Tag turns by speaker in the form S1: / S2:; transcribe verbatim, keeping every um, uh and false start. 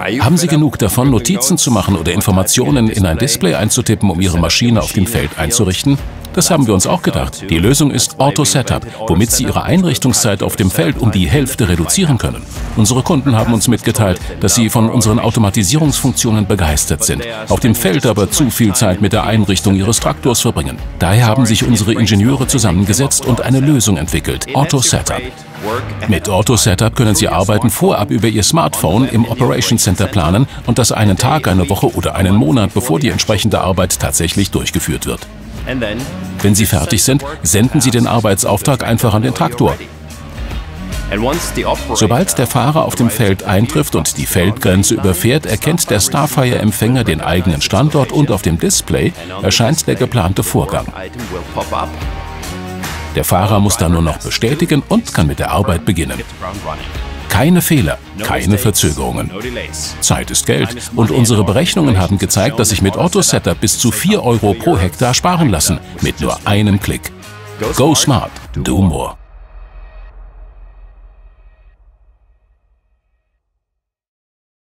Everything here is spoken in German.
S1: Haben Sie genug davon, Notizen zu machen oder Informationen in ein Display einzutippen, um Ihre Maschine auf dem Feld einzurichten? Das haben wir uns auch gedacht. Die Lösung ist Auto-Setup, womit Sie Ihre Einrichtungszeit auf dem Feld um die Hälfte reduzieren können. Unsere Kunden haben uns mitgeteilt, dass sie von unseren Automatisierungsfunktionen begeistert sind, auf dem Feld aber zu viel Zeit mit der Einrichtung ihres Traktors verbringen. Daher haben sich unsere Ingenieure zusammengesetzt und eine Lösung entwickelt, Auto-Setup. Mit Auto-Setup können Sie Arbeiten vorab über Ihr Smartphone im Operation Center planen und das einen Tag, eine Woche oder einen Monat, bevor die entsprechende Arbeit tatsächlich durchgeführt wird. Wenn Sie fertig sind, senden Sie den Arbeitsauftrag einfach an den Traktor. Sobald der Fahrer auf dem Feld eintrifft und die Feldgrenze überfährt, erkennt der Starfire-Empfänger den eigenen Standort und auf dem Display erscheint der geplante Vorgang. Der Fahrer muss dann nur noch bestätigen und kann mit der Arbeit beginnen. Keine Fehler, keine Verzögerungen. Zeit ist Geld und unsere Berechnungen haben gezeigt, dass sich mit Auto-Setup bis zu vier Euro pro Hektar sparen lassen, mit nur einem Klick. Go smart, do more.